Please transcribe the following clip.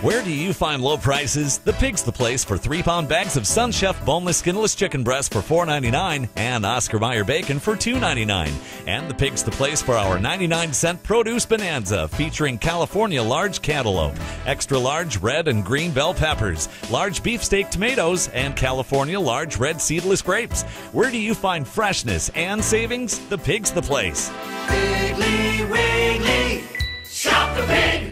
Where do you find low prices? The Pig's the place for 3-pound bags of Sun Chef boneless skinless chicken breast for $4.99 and Oscar Mayer bacon for $2.99. And the Pig's the place for our 99-cent produce bonanza featuring California large cantaloupe, extra large red and green bell peppers, large beefsteak tomatoes, and California large red seedless grapes. Where do you find freshness and savings? The Pig's the place. Wiggly, Wiggly, shop the Pig.